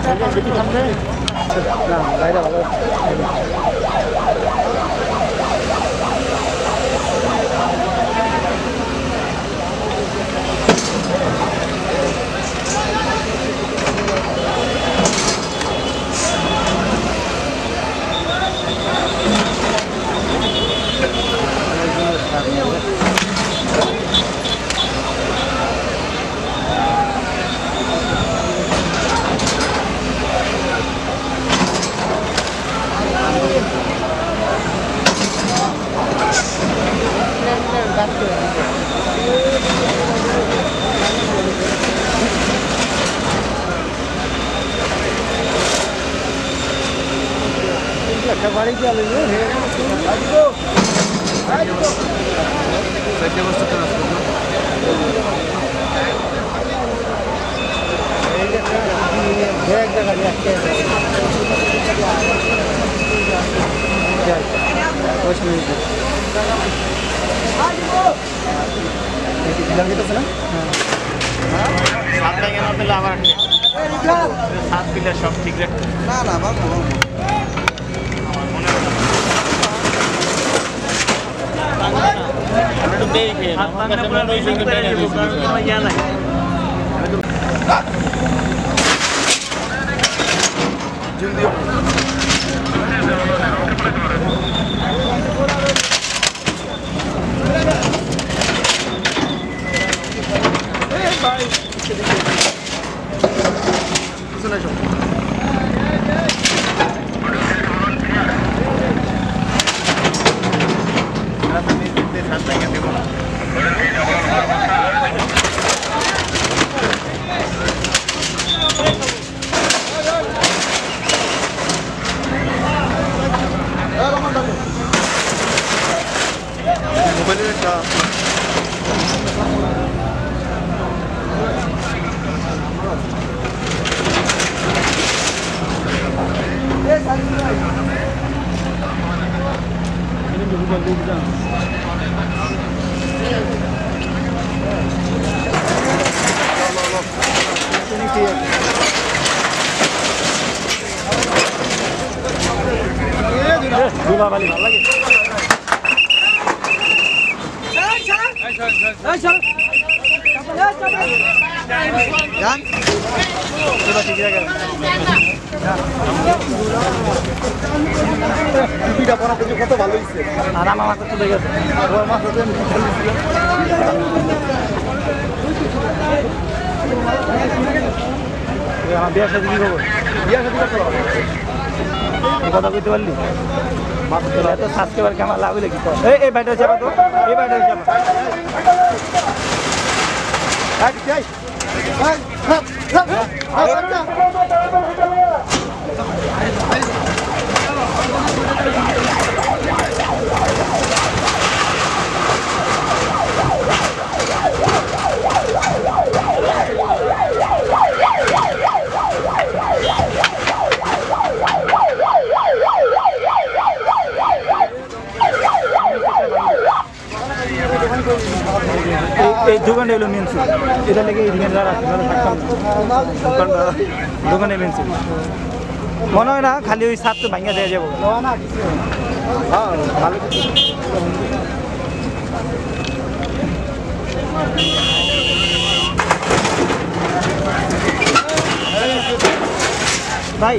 না গাড়িটা ভালো বাড়ি কি আলো সব ঠিক রাখতে না না ধুলাবালি ভালো লাগে কত ভালো হয়েছে আর আমার মাথা চলে গেছে আমার বিয়ার সাথে কি খবর বিয়ার সাথে কথা বলতে পারলি এত সাবস্ক্রাইবার কেমন লাভ হইলে কি এই বাইটা চাপা তো এই বাইটা চাপা এই দোকানটা হলো মেন সুদ এটা লেগে এইদিকে থাকতাম দোকানে মেন সুদ মনে হয় না খালি ওই সাত তো ভাঙিয়া দেওয়া যাবো ভালো ভাই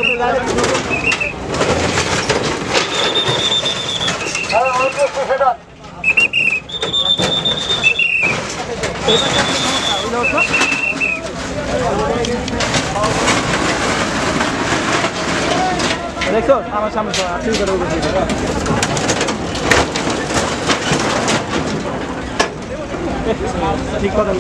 দেখছো আমার সামনে ঠিক কথা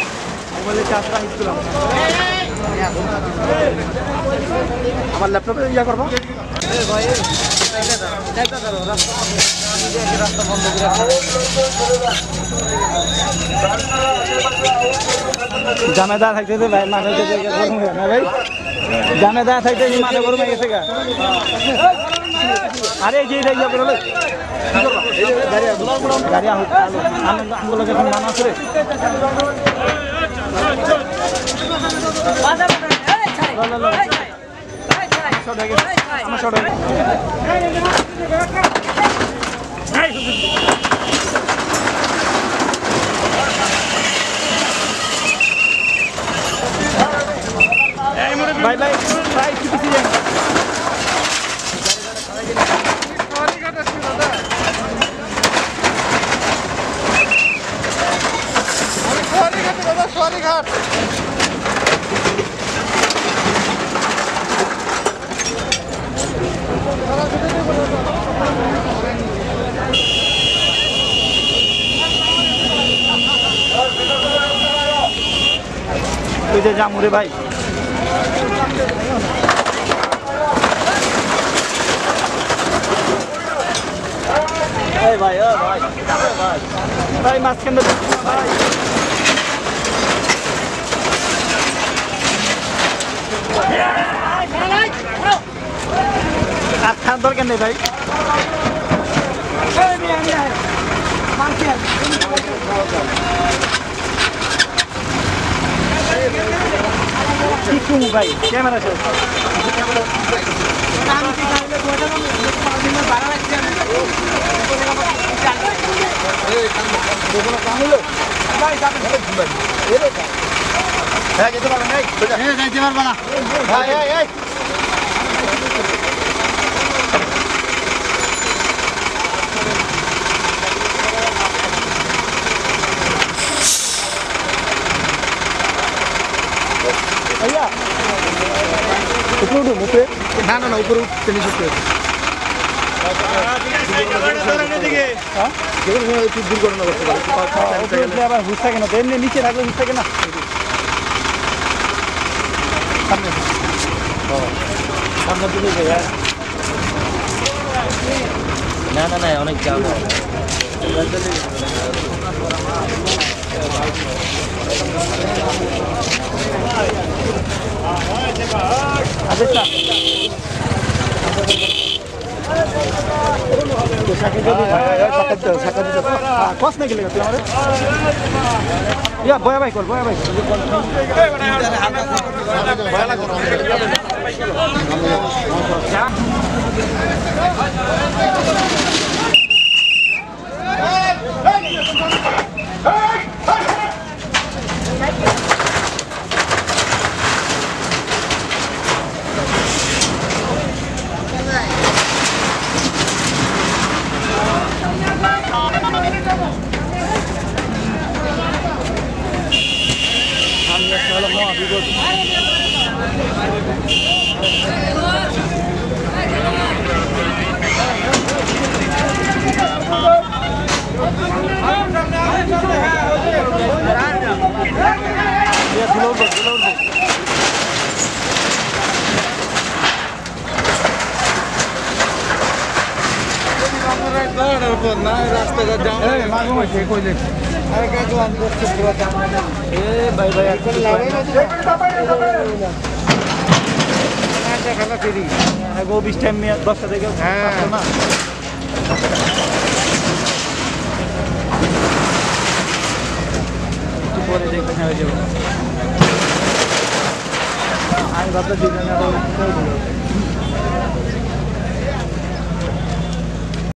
আমার ল্যাপটপে ইয়া করবো জামেদার থাকতে ভাই মাঠে গরম হয়ে না ভাই জামেদার থাকতে মাঠে গরম হয়ে গেছে গা আরে যে ইয়া করে গাড়ি আমগুলো যখন মান আছে রে আমার শর্ট ভাই ভাই ভাই কি পিছিয়ে যান সোয়ারিঘাট ওই যে জামুরে ভাই ভাই ভাই ভাই ভাই মাঝখানে ভাই আর খান দরকার নেই ভাই কি ভাই ক্যামেরা যেতে পারবেন না भैया ऊपर मुझे ना ना ना ऊपर उठते नहीं सकते আবার হুস থাকে না তো এমনি নিচে রাখলে হুস থাকে না সামনে দিকে ভাইয়া না না না অনেক জাম আচ্ছা কস না গেলে তুই আমার ইয়া বয়া ভাই কর বয়া ভাই রাস্তাঘাট জাম ভাই ভাই খেলা ফেরি গো 20 টাইম 10টা থেকে না পরে দেখতে হয়ে যাবে আমি ভাবতে দিই না